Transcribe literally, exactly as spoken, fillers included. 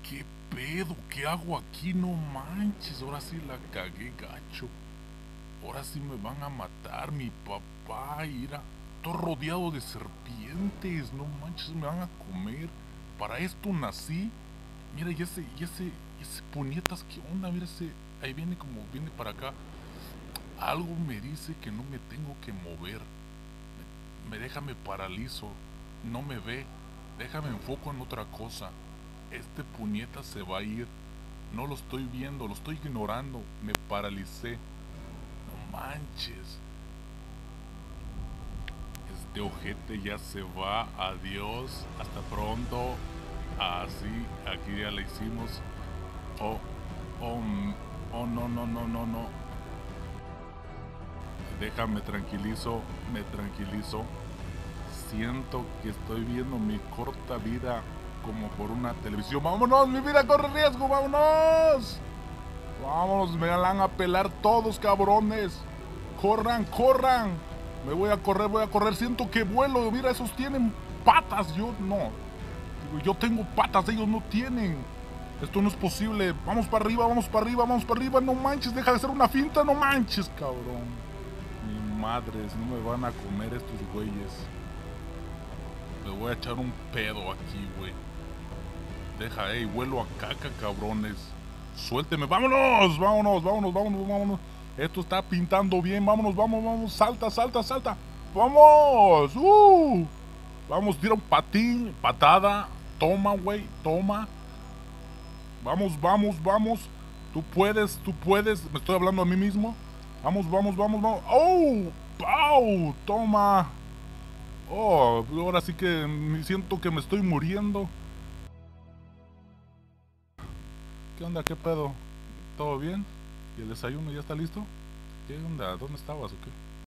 ¿Qué pedo? ¿Qué hago aquí? No manches, ahora sí la cagué gacho. Ahora sí me van a matar, mi papá, irá. Estoy rodeado de serpientes, no manches, me van a comer. Para esto nací. Mira, y ese, y ese, y ese puñetas, ¿qué onda? Mira ese, ahí viene como viene para acá. Algo me dice que no me tengo que mover. Me, me deja, me paralizo. No me ve. Déjame enfoco en otra cosa. Este puñeta se va a ir. No lo estoy viendo, lo estoy ignorando. Me paralicé. No manches. Este ojete ya se va. Adiós. Hasta pronto. Así, aquí ya la hicimos. Oh, oh, mm, oh, no, no, no, no, no. Déjame tranquilizo, me tranquilizo. Siento que estoy viendo mi corta vida como por una televisión. ¡Vámonos! ¡Mi vida corre riesgo! ¡Vámonos! ¡Vámonos! Me van a pelar todos, cabrones. ¡Corran, corran! Me voy a correr, voy a correr. Siento que vuelo. Mira, esos tienen patas. Yo no. Yo tengo patas, ellos no tienen. Esto no es posible. Vamos para arriba, vamos para arriba, vamos para arriba. No manches, deja de hacer una finta. No manches, cabrón. Mi madres, no me van a comer estos güeyes. Me voy a echar un pedo aquí, güey. Deja, ey, vuelo a caca, cabrones. Suélteme, vámonos, vámonos, vámonos, vámonos, vámonos. Esto está pintando bien, vámonos, vamos, vamos. Salta, salta, salta. Vamos, uh. Vamos, tira un patín, patada. Toma, güey, toma. Vamos, vamos, vamos. Tú puedes, tú puedes. Me estoy hablando a mí mismo. Vamos, vamos, vamos, vamos. ¡Oh! ¡Pau! Toma. Oh, ahora sí que me siento que me estoy muriendo. ¿Qué onda? ¿Qué pedo? ¿Todo bien? ¿Y el desayuno ya está listo? ¿Qué onda? ¿Dónde estabas o qué?